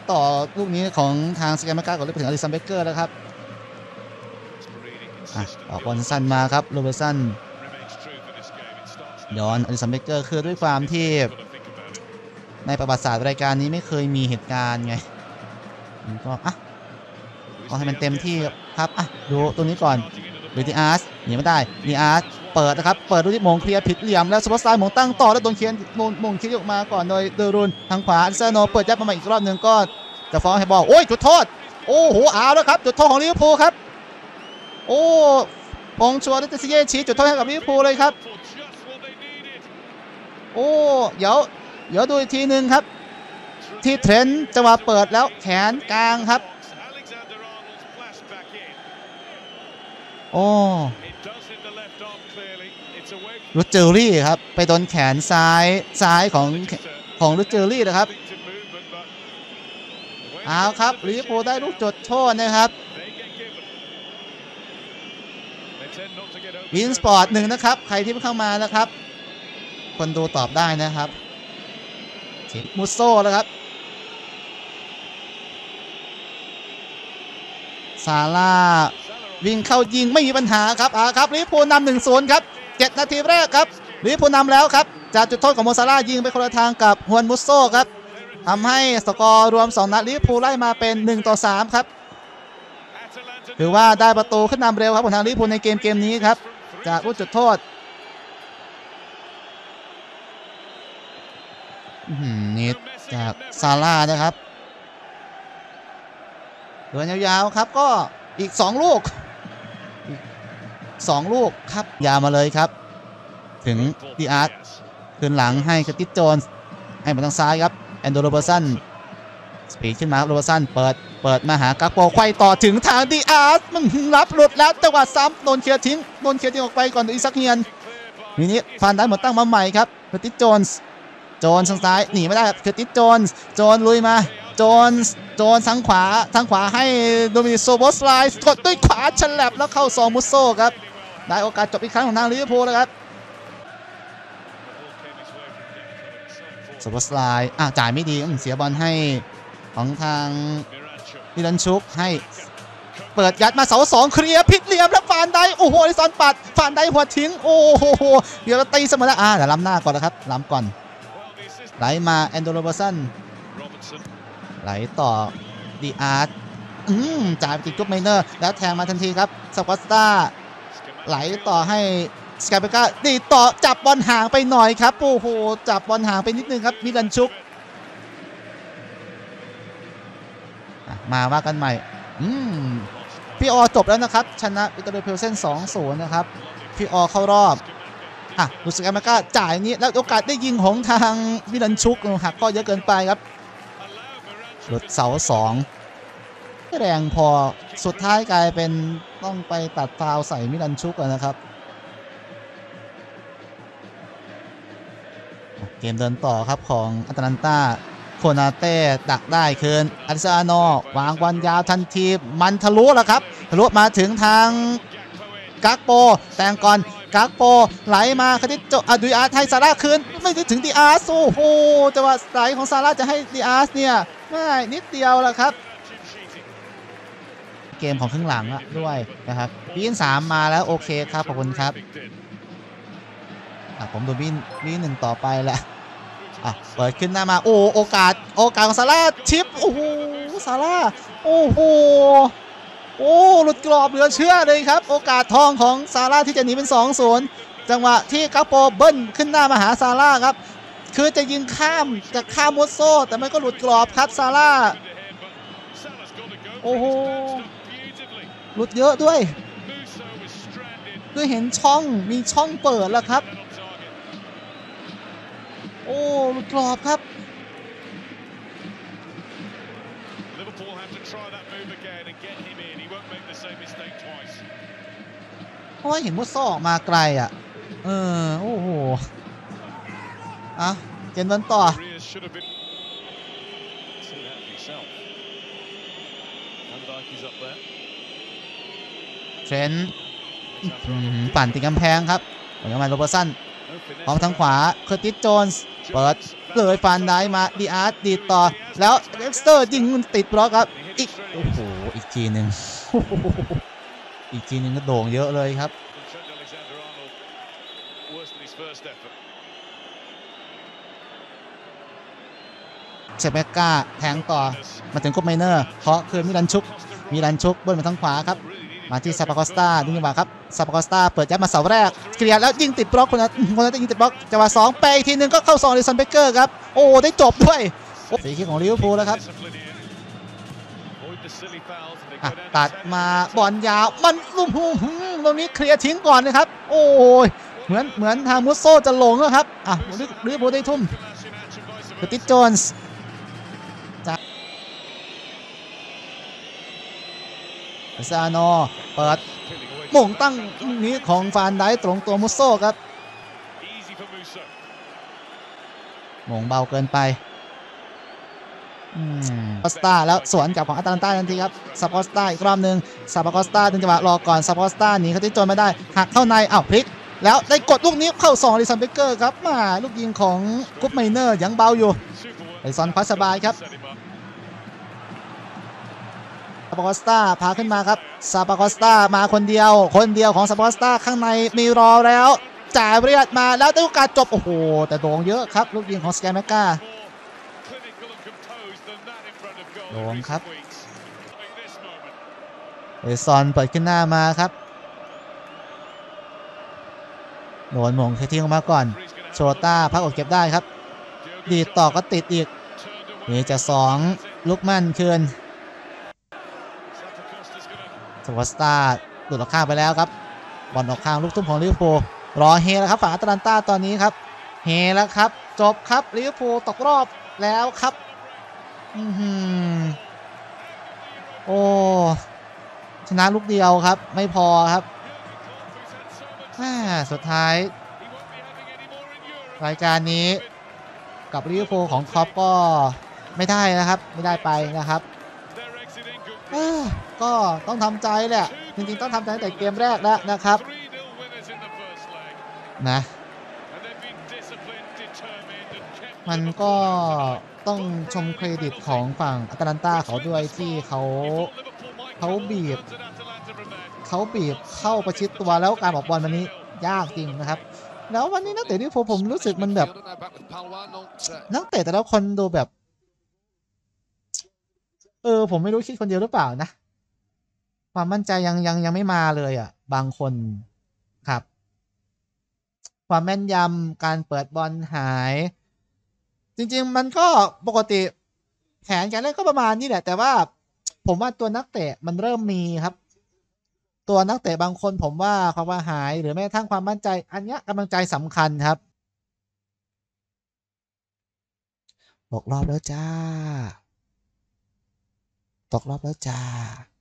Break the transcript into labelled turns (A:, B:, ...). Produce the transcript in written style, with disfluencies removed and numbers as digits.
A: ต่อลูกนี้ของทางสแกมก้าก่อนเลยไปถึงอลิสันเบเกอร์แล้วครับออกบอลสั้นมาครับโรเบร์ตสันย้อนอลิสันเบเกอร์คือด้วยความที่ในประวัติศาสตร์รายการนี้ไม่เคยมีเหตุการณ์ไงก็ให้มันเต็มที่ครับดูตัวนี้ก่อนดูดีอาร์สหนีไม่ได้ดีอาร์สเปิดนะครับเปิดดูที่มงเคลียร์ผิดเหลี่ยมแล้วซูเปอร์สตาร์มงตั้งต่อแล้วโดนเคียนมงเคลียร์ออกมาก่อนโดยเดรุนทางขวาอันเซโนเปิดยัดมาอีกรอบหนึ่งก็จะฟ้องให้บอลโอ้ยจุดโทษโอ้โหเอาแล้วครับจุดโทษของลิเวอร์พูลครับโอ้ปองชัวร์ดิเตซิเย่ชี้จุดโทษให้กับลิเวอร์พูลเลยครับโอ้เดี๋ยวดูอีกทีหนึ่งครับที่เทรนต์จังหวะเปิดแล้วแขนกลางครับโอ้ลูเจอรี่ครับไปโดนแขนซ้ายของลูเจอรี่นะครับเอาครับลิเวอร์พูลได้ลูกจุดโทษนะครับวินสปอร์ต1นะครับใครที่เพิ่งเข้ามานะครับคนดูตอบได้นะครับมุสโซ่แล้วครับซาร่าวิ่งเข้ายิงไม่มีปัญหาครับครับลิเวอร์พูลนำ 1-0 ครับ7 นาทีแรกครับลิเวอร์พูลนำแล้วครับจากจุดโทษของโมซาร่ายิงไปคนละทางกับฮวนมุสโซ่ครับทำให้สกอร์รวม2นัดลิเวอร์พูลไล่มาเป็น1-3ครับถือว่าได้ประตูขึ้นนำเร็วครับของทางลิเวอร์พูลในเกมนี้ครับจากลูกจุดโทษนี่จากซาร่านะครับเดินยาวๆครับก็อีก2 ลูกครับยาวมาเลยครับถึงดีอาร์ตคืนหลังให้คติสโจนส์ให้มาทางซ้ายครับแอนโดโรเบอร์สันสปีดขึ้นมาครับโรเบอร์สันเปิดมาหากักโปไขว้ต่อถึงทางดีอาร์ตมันรับหลุดแล้วจังหวะซ้ำโดนเคลียร์ทิ้งออกไปก่อนอิซักเฮียนนี่ฟันได้หมดตั้งมาใหม่ครับคติสโจนส์ทางซ้ายหนีไม่ได้ครับคติสโจนส์ลุยมาโจนทางขวาให้โดมินิกโซโบสไลส์กดด้วยขวาฉลับแล้วเข้า2มุสโซ่ครับได้โอกาสจบอีกครั้งของทางลิเวอร์พูลแล้วครับโซโบสไลส์จ่ายไม่ดีเสียบอลให้ของทางมิลันชุกให้เปิดยัดมาเสา2เคลียร์ผิดเหลี่ยมแล้วฟานได้โอ้โหอลิซอนปัดฟานได้หัวทิ้งโอ้โหเดี๋ยวตีเสมอแล้วเดี๋ยวล้ำหน้าก่อนนะครับล้ำก่อนไหลมาแอนโดโรเบอร์สันไหลต่อดีอาร์ตจ่ายไปติดจุ๊บไมเนอร์แล้วแทงมาทันทีครับสควอตสตาร์ไหลต่อให้สกายเบก้าดีต่อจับบอลห่างไปหน่อยครับโอ้โหจับบอลห่างไปนิดนึงครับมิลันชุกมาว่ากันใหม่พี่อจบแล้วนะครับชนะวิกตอเรียเพลเซน 2-0 นะครับพี่อเข้ารอบดูสกายเบก้าจ่ายนี้แล้วโอกาสได้ยิงของทางมิลันชุกหักก็เยอะเกินไปครับหลุดเสา2แรงพอสุดท้ายกลายเป็นต้องไปตัดฟาวใส่มิลันชุกนะครับเกมเดินต่อครับของอาตาลันตาโคนาเต้ดักได้คืนอาริซาโนวางบอลยาวทันทีมันทะลุแล้วครับทะลุมาถึงทางกักโปแต่งก่อนกักโปไหลมาคดิโจดูอาร์ให้ซาร่าคืนไม่ถึงดีอาร์โอ้โหจังหวะไหลของซาร่าจะให้ดีอาร์เนี่ยง่ายนิดเดียวแหละครับเกมของครึ่งหลังด้วยนะครับวิน3มาแล้วโอเคครับขอบคุณครับผมดูวิน1ต่อไปแหละเปิดขึ้นหน้ามาโอกาสของซาร่าชิปโอ้โหซาร่าโอ้โหหลุดกรอบเหลือเชื่อเลยครับโอกาสทองของซาร่าที่จะหนีเป็น 2-0 จังหวะที่กัปโปเบิ้ลขึ้นหน้ามาหาซาร่าครับคือจะยิงข้ามมุสโซ่แต่มันก็หลุดกรอบครับซาร่าโอ้โหหลุดเยอะด้วยเห็นมีช่องเปิดแล้วครับหลุดกรอบครับเพราะว่าเห็นมุสโซ่ออกมาไกลโอ้โหเกมเดินต่อเทรนต์ปั่นติดกำแพงครับเหมือนกับโรเบอร์สันพร้อมทางขวาเคอร์ติสโจนส์เปิดเลยฟานไดมาดีอาร์ตดีต่อแล้วเล็กสเตอร์ยิงมันติดบล็อกครับอีกโอ้โหอีกทีหนึ่งอีกทีหนึ่งก็โด่งเยอะเลยครับเชเบกก้าแทงต่อมาถึงกุ๊ปไมเนอร์เคาะคืนมิลันชุกบนมาทางขวาครับมาที่ซาปาคอสตาดึงจังหวะครับซาปาคอสตาเปิดยัดมาเสาแรกเคลียร์แล้วยิงติดบล็อกคนนั้นยิงติดบล็อกจังหวะ2ไปอีกทีนึงก็เข้า2อลิสันเบเกอร์ครับโอ้ได้จบด้วยฟรีคิกของลิเวอร์พูลแล้วครับตัดมาบอลยาวมันลุ่มตรงนี้เคลียร์ทิ้งก่อนนะครับโอ้ยเหมือนทางมุสโซจะหลงนะครับลิเวอร์พูลได้ทุ่มเคอร์ติสโจนส์ซาโนเปิดหม่งตั้งนี้ของฟานไดตรงตัวมุสโซครับหม่งเบาเกินไปคอสตาแล้วสวนกับของอาตาลันตาทันทีครับซาปอสตาอีกรอบหนึ่งซาปอสตาดึงจังหวะรอก่อนซาปอสตาหนีเขาที่จนไม่ได้หักเข้าในพลิกแล้วได้กดลูกนี้เข้า2ลิซันเบเกอร์ครับมาลูกยิงของกุ๊ปไมเนอร์ยังเบาอยู่ไอซอนพัสบายครับซาปาคอสตาพาขึ้นมาครับซาปาคอสตามาคนเดียวของซาปาคอสตาข้างในมีรอแล้วจ่ายเรียดมาแล้วได้โอกาสจบโอ้โหแต่โด่งเยอะครับลูกยิงของสแกมแมกกาโด่งครับเอซอนเปิดขึ้นหน้ามาครับโดนหม่งทิ้งออกมาก่อนโชต้าพักออกเก็บได้ครับดีต่อก็ติดอีกนี่จะ2ลุกมั่นคืนสวอสตาหลุดออกข้างไปแล้วครับบอลออกข้างลูกทุ่มของลิเวอร์พูลรอเฮแล้วครับฝั่งอาตแลนตาตอนนี้ครับเฮแล้วครับจบครับลิเวอร์พูลตกรอบแล้วครับโอ้ชนะลูกเดียวครับไม่พอครับสุดท้ายรายการนี้กับลิเวอร์พูลของคล็อปก็ไม่ได้นะครับไม่ได้ไปนะครับก็ต้องทำใจแหละจริงๆต้องทำใจตั้งแต่เกมแรกแล้วนะครับนะมันก็ต้องชมเครดิตของฝั่งอาตแลนตาเขาด้วยที่เขาบีบเข้าประชิดตัวแล้วการออกบอลวันนี้ยากจริงนะครับแล้ววันนี้นักเตะที่ผมรู้สึกมันแบบนักเตะแต่ละคนดูแบบผมไม่รู้คิดคนเดียวหรือเปล่านะความมั่นใจยังไม่มาเลยบางคนครับความแม่นยำการเปิดบอลหายจริงๆมันก็ปกติแผนการเล่นก็ประมาณนี้แหละแต่ว่าผมว่าตัวนักเตะมันเริ่มมีครับตัวนักเตะบางคนผมว่าความว่าหายหรือแม้กระทั่งความมั่นใจอันนี้กำลังใจสำคัญครับตกรอบแล้วจ้า